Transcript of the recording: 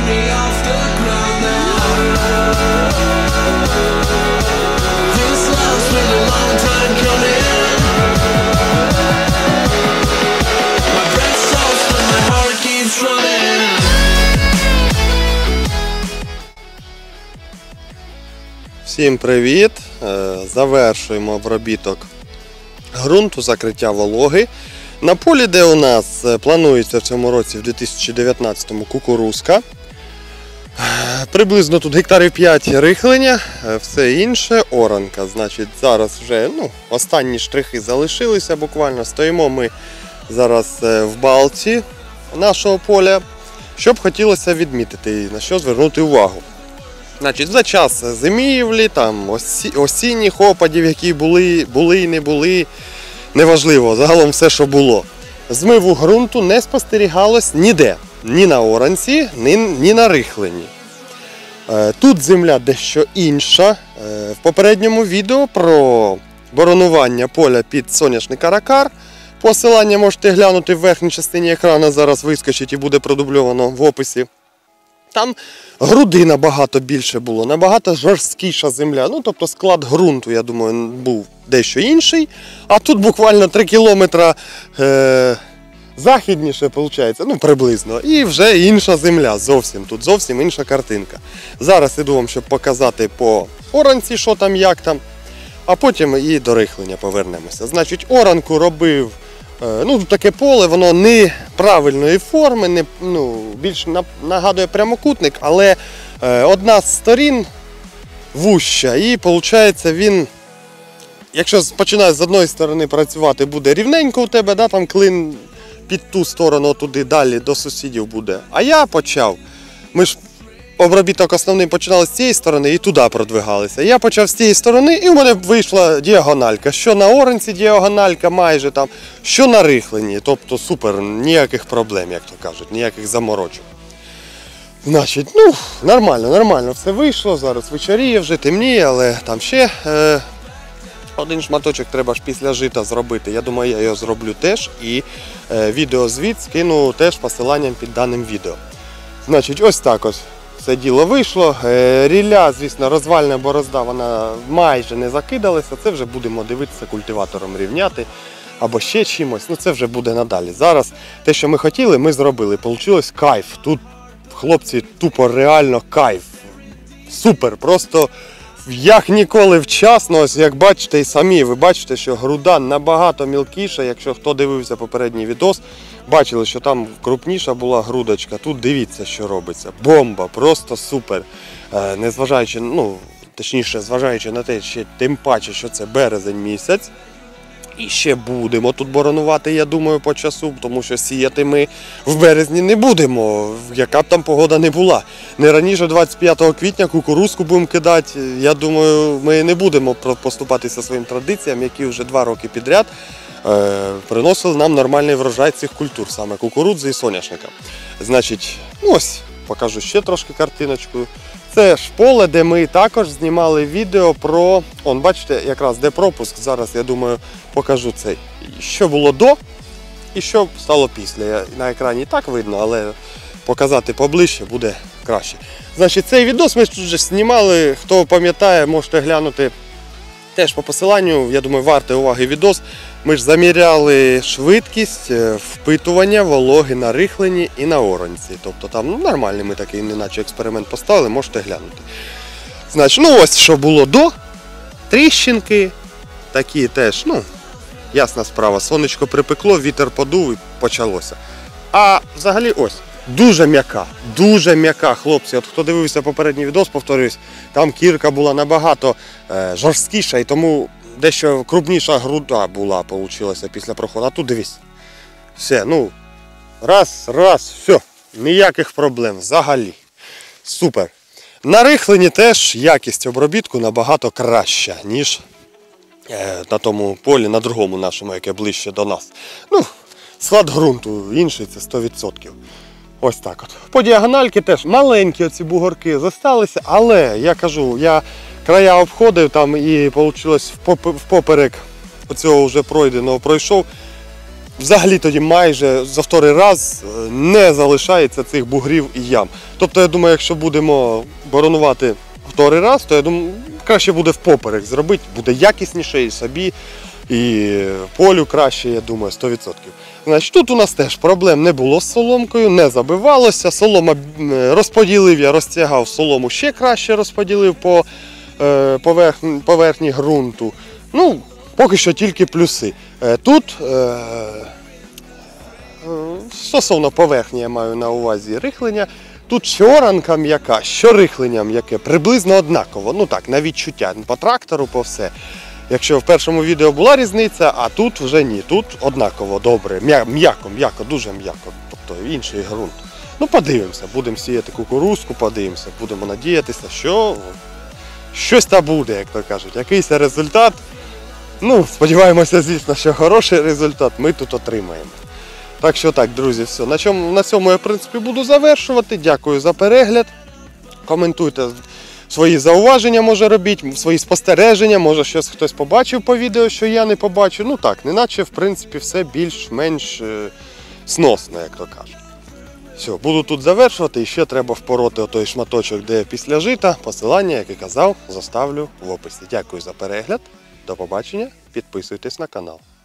me off the ground now. This love's been a long time coming. My breath stops but my heart keeps running. Всім привіт! Завершуємо обробіток ґрунту, закриття вологи. На полі, де у нас планується в цьому році, в 2019-му, кукурузка. Приблизно тут гектарів 5 рихлення, все інше оранка. Значить, зараз вже останні штрихи залишилися буквально. Стоїмо ми зараз в балці нашого поля. Що б хотілося відмітити, на що звернути увагу. Значить, за час зимівлі, там, осінніх опадів, які були і не були, неважливо, загалом все, що було. Змиву ґрунту не спостерігалось ніде, ні на оранці, ні на рихленні. Тут земля дещо інша. В попередньому відео про боронування поля під соняшник Аракар, посилання можете глянути в верхній частині екрану, зараз вискочить і буде продубльовано в описі. Там груди набагато більше було, набагато жорсткіша земля. Тобто склад ґрунту, я думаю, був дещо інший. А тут буквально 3 кілометри західніше, виходить, приблизно. І вже інша земля зовсім. Тут зовсім інша картинка. Зараз іду вам, щоб показати по оранці, що там, як там. А потім і до рихлення повернемося. Значить, оранку робив. Таке поле, воно неправильної форми, більш нагадує прямокутник, але одна з сторін вуща. І виходить, він, якщо починає з одної сторони працювати, буде рівненько у тебе, там клин під ту сторону, туди далі до сусідів буде. А я почав, ми ж обробіток основний починали з цієї сторони і туди продвигалися. Я почав з цієї сторони і у мене вийшла діагональка. Що на оранці діагональка майже там, що на рихленні. Тобто супер, ніяких проблем, як то кажуть, ніяких заморочок. Значить, нормально все вийшло. Зараз вечоріє, вже темніє, але там ще один шматочок треба ж після жита зробити. Я думаю, я його зроблю теж і відеозвіт скину теж посиланням під даним відео. Значить, ось так ось. Це діло вийшло. Рілля, звісно, розвальна борозда, вона майже не закидалася. Це вже будемо дивитися, культиватором рівняти або ще чимось. Це вже буде надалі. Зараз те, що ми хотіли, ми зробили. Получилось кайф. Тут, хлопці, тупо реально кайф. Супер. Просто як ніколи вчасно. Ось як бачите і самі, ви бачите, що груда набагато мілкіша. Якщо хто дивився попередній відос, бачили, що там крупніша була грудочка. Тут дивіться, що робиться. Бомба, просто супер. Незважаючи, точніше, зважаючи на те, що тим паче, що це березень місяць. І ще будемо тут боронувати, я думаю, по часу, тому що сіяти ми в березні не будемо, яка б там погода не була. Не раніше 25 квітня кукурузку будемо кидати. Я думаю, ми не будемо поступатися своїм традиціям, які вже 2 роки підряд приносили нам нормальний врожай цих культур, саме кукурудзи і соняшника. Значить, ось, покажу ще трошки картиночку. Це ж поле, де ми також знімали відео про, бачите, якраз де пропуск, зараз, я думаю, покажу цей. Що було до і що стало після. На екрані і так видно, але показати поближче буде краще. Значить, цей відос ми тут вже знімали, хто пам'ятає, можете глянути теж по посиланню, я думаю, вартий уваги відос. Ми ж заміряли швидкість впитування вологи на рихленні і на оранці. Тобто там нормальний ми такий, неначе експеримент поставили, можете глянути. Значить, ось що було до. Тріщинки, такі теж, ясна справа, сонечко припекло, вітер подув і почалося. А взагалі ось, дуже м'яка, хлопці. От хто дивився попередній відос, повторюсь, там кірка була набагато жорсткіша і тому дещо крупніша груда була, получилася після проходу. А тут дивись, все, раз, все, ніяких проблем взагалі. Супер. На рихленні теж якість обробітку набагато краща, ніж на тому полі, на другому нашому, яке ближче до нас. Склад ґрунту інший, це 100%. Ось так от. По діагональки теж маленькі оці бугорки залишилися, але я кажу, я края обходив там і вийшло впоперек оцього вже пройденого пройшов. взагалі тоді майже за вторий раз не залишається цих бугрів і ям. Тобто, я думаю, якщо будемо боронувати вторий раз, то я думаю, краще буде впоперек зробити, буде якісніше і собі, і полю краще, я думаю, 100%. Значить, тут у нас теж проблем не було з соломкою, не забивалося, солома розподілив, я розтягав солому ще краще розподілив по поверхні ґрунту. Ну, поки що тільки плюси. Тут стосовно поверхні я маю на увазі рихлення. Тут що оранка м'яка, що рихлення м'яке, приблизно однаково. Ну так, на відчуття, по трактору, по все. Якщо в першому відео була різниця, а тут вже ні. Тут однаково добре, м'яко, дуже м'яко. Тобто інший ґрунт. Ну подивимося, будемо сіяти кукурузку, подивимося, будемо надіятися, що щось та буде, як то кажуть. Якийсь результат. Ну, сподіваємося, звісно, що хороший результат ми тут отримаємо. Так що так, друзі, все. На цьому я, в принципі, буду завершувати. Дякую за перегляд. Коментуйте свої зауваження, може робіть, свої спостереження, може щось хтось побачив по відео, що я не побачив. Ну так, неначе, в принципі, все більш-менш сносно, як то кажуть. Все, буду тут завершувати і ще треба впороти отой шматочок, де після жита. Посилання, як і казав, заставлю в описі. Дякую за перегляд. До побачення. Підписуйтесь на канал.